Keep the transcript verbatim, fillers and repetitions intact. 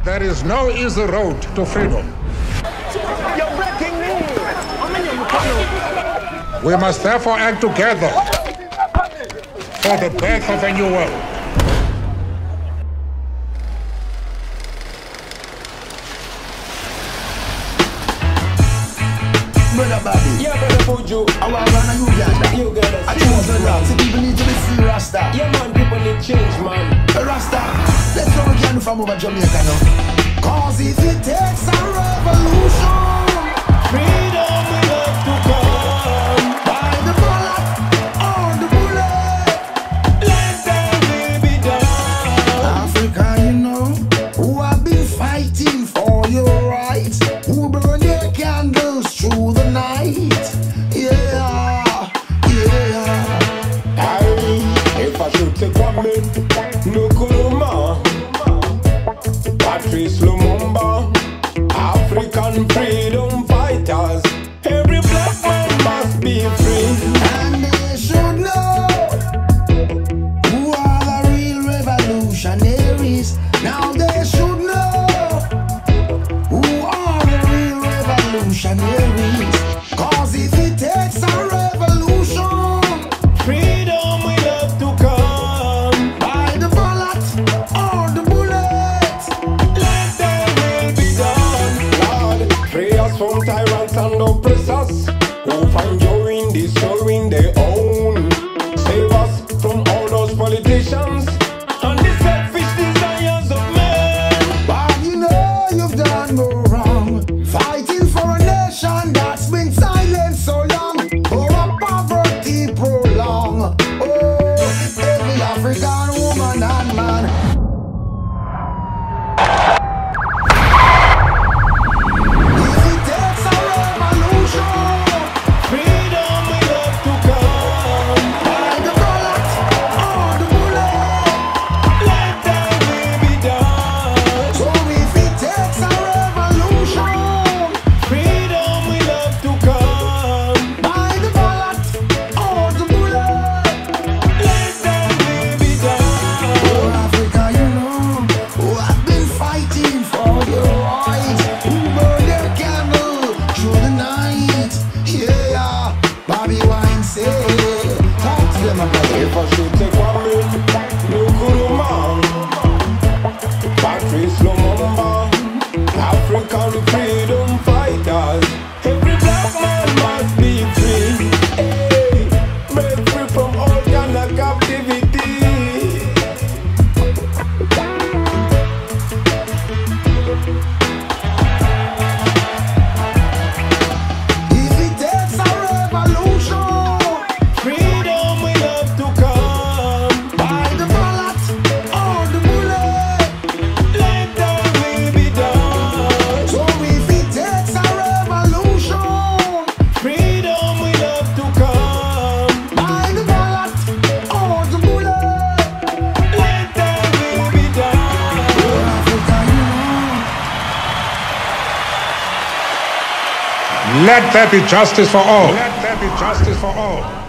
There is no easy road to freedom. You're breaking me. We must therefore act together for the birth of a new world. Brother Bobby, Yeah, brother Buju, I want to run a Uganda. you got us. I choose the rock, so people need to be free Rasta. Yeah, man, people need change, man. Rasta, let's go we can do from over Jamaica now. Cause if it takes a revolution, Freedom will have to come. by the bullet or the bullet, Let them will be done. Africa, you know, who have been fighting for your rights, who burn their candles through the night. Yeah, yeah. Aye, if I should take one man, Nkrumah, Patrice Lumumba, African freedom fighters. Every black man must be free. And they should know who are the real revolutionaries. Now they should know who are the real revolutionaries. Cause if it takes a revolution, Freedom will have to come. by the bullet or the bullet, Let them will be done. Lord, free us from tyrants and oppressors who find joy in destroying their own. Save us from all those politicians and the selfish desires of men. but you know you've done no wrong. Fighting for a nation that's been silent so long, for a poverty prolong. Oh, every African woman and man. If it takes a revolution, Freedom will have to come. by the bullet or the bullet. Let them will be done. So if it takes a revolution, Freedom will have to come. by the bullet or the bullet. Let them will be done. Oh, Africa, you know, who have been fighting for your rights, who burn their candle through the night. Yeah, Bobby Wine say, talk to them about it. If I should take one man, Nkrumah, Patrice Lumumba, African freedom fighters. Every black man must be free. Hey, break free from all kind of captivity. If it takes a revolution, Freedom will have to come. by the bullet or the bullet. Let them will be done. So if it takes a revolution, Freedom will have to come. by the bullet or the bullet. Let them will be done. Oh, Africa, you know. Let there be justice for all. Let there be justice for all.